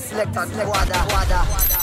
Selecta Gwadad.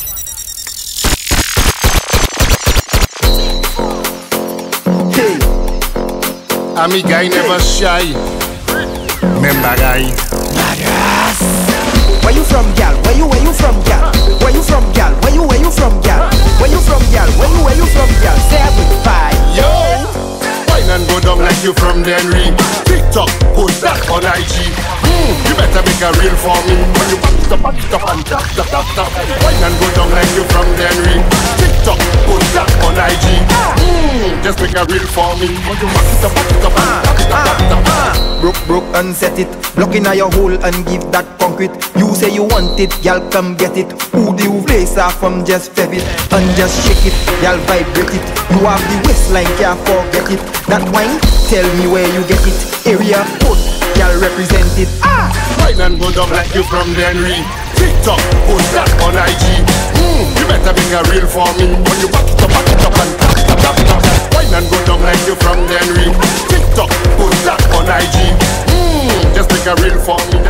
Hey, I'm a guy never shy. Remember guy. Where you from, gal? Where you from, gal? Where you from, gal? Where you from, gal? Where you from, gal? Where you from, gal? 7-5. Yo, wine and go down like you from Dennery. TikTok, post that on IG. You better make a reel for me. When you back it up and tap. Wine and go down like you from Dennery. TikTok, post that on IG. Just make a reel for me. When you back it up and tap. Broke and set it. Block in your hole and give that concrete. You say you want it, y'all come get it. Who do you place off from just feb it and just shake it, y'all vibrate it. You have the waistline, can't forget it. That wine, tell me where you get it. Area code, y'all represent it. Wine and go down like you from Dennery. TikTok, post that on IG. You better make a reel for me. When you back it up and tap. Wine and go down like you from Dennery. TikTok, post that on IG. Just make a reel for me.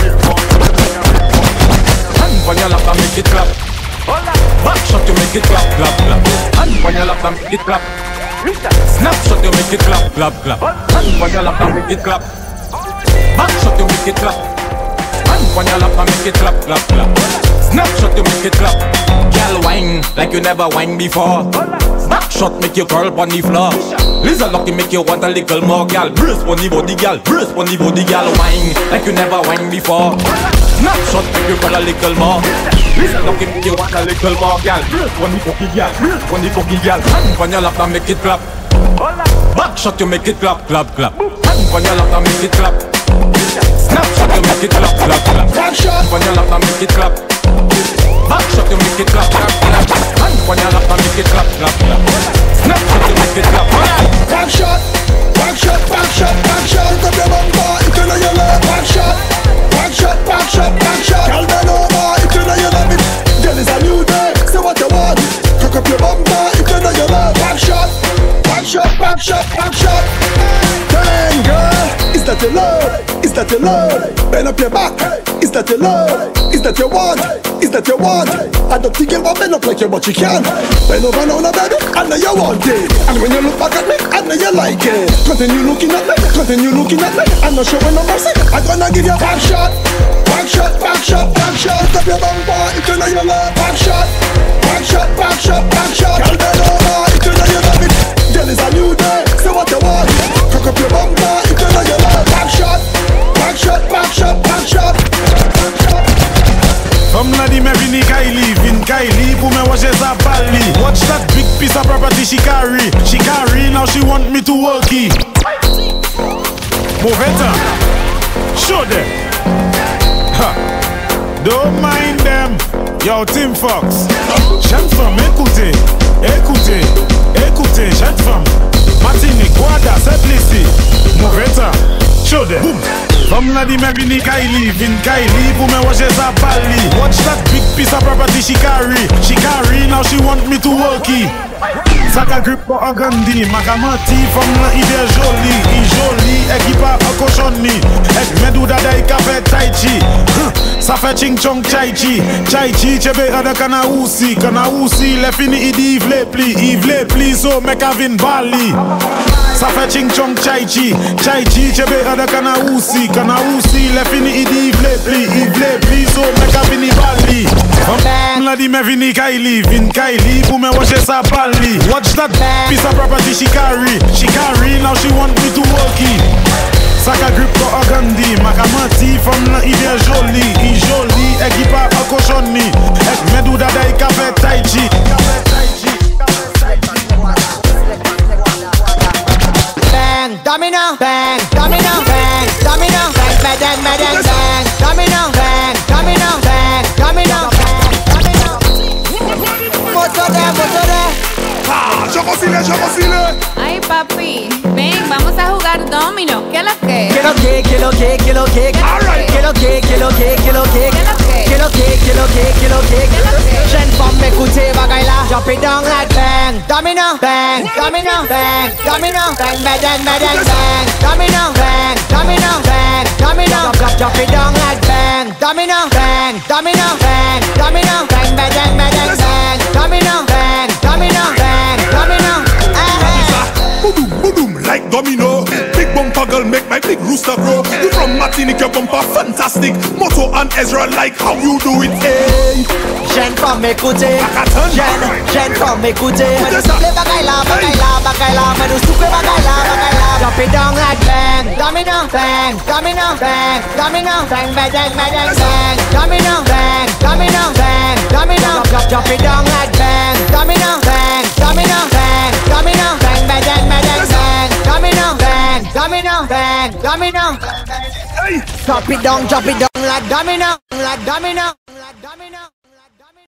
Hand on your lap and make it clap. Backshot you make it clap. Hand on your lap and make it clap. Snapshot you make it clap. Hand on your lap and make it clap. Backshot you make it clap. Hand on your lap and make it clap. Snapshot you make it clap. Girl wine like you never wine before. Backshot make you curl on the floor. Lizard lucky make you want a little more, gal. Brace on the body, gal. Brace on the body, gal. Wine like you never wine before. Snapshot make you curl a little more. Lizard lucky make you want a little more, gal. Brace on the body, gal. Brace on the body, gal. Hand on your lap and make it clap. Backshot you make it clap. Hand on your lap and make it clap. Snapshot you make it clap. Backshot on your lap and make it clap. Backshot you make it clap. Hand on your lap and make it clap. Snapshot you make it clap. Backshot. Look up your bumper, if you know you love backshot. Girl bend over, if you know you love it. Girl is a new day, say what you want. Cock up your bumper, if you know you love backshot. Dang girl, is that your love? Is that your love? Bend up your back, is that your love? Is that your want? Is that your want? I don't think you want bend up like you, but you can. Bend over now, baby, I know you want it. And when you look back at me, I know you like it. Continue looking at me, I'm not showing no mercy. I'm gonna give you a back shot. Stop your bumper, if you know you love back shot. Girl, bend over, if you know you love it. Girl, is a new day, say what you want. Cock up your bumper, if you know you love back shot. From Riddim every Kylie, Vin Kylie, pour me watch sa Bali. Watch that big piece of property she carry. Now she want me to work it. Move it on, show them. Don't mind them. Yo, Teamfoxx. Jeune femme, écoutez, jeune femme. Martinique, Guada, c'est ici. Move it on, show them. Boom. From Riddim every Vin Kylie, pour me watch sa Bali. Watch that big piece of property she carry. Now she want me to work it. Saka grip pour Agandi, Makamati, from la hiver joli, equipa a cochonni, ek medou dada ika fait tai chi. Ça fait ching chong chai chi, chebe ada kana usi, le fini idi ivle pli, so mek avin bali. Ça fait ching chong chai chi, chebe ada kana usi, le fini idi ivle pli, so mek avin bali. From Riddim every Vin Kylie, pour me watch sa Bali. Watch that piece of property she carry, now she want me to work it. Saka grip pour Agandi, Makamati, from la hiver joli, equipa a cochonni, ek medou dada ika fait tai chi. Bang, domino, bang, domino, bang, domino, bang, domino, bang, domino, bang. Motore. Yo cocine. Ay papi, ven, vamos a jugar domino. ¿Qué lo que? ¿Qué lo que? ¿Qué lo que? Jeune femme, écoutez, bagaille là. Drop it down like bang. bang, domino, bang, domino, bang, domino, bang, bang, bang, bang, bang, domino, bang, domino, bang, domino, drop it down like bang, domino, bang, domino, bang, domino, bang, bang, bang, bang, bang, domino, bang, domino, bang, domino. Boom, boom, like domino. Big bumper girl make my big rooster grow. You from Martinique, your bumper fantastic. Moto and Ezra like how you do it, hey. J'aime pas m'écouter, j'aime pas m'écouter. Me do souffle bagaille là, me do souffle bagaille là. Drop it down like bang, domino, bang, domino, bang, domino, bang, bang, bang, bang, bang, domino, bang, domino, bang, domino. Drop it down like bang, domino, bang, domino, bang, domino, bang, bang, bang, bang, bang, domino, bang, domino, bang, domino. Drop it down like domino, like domino, like domino.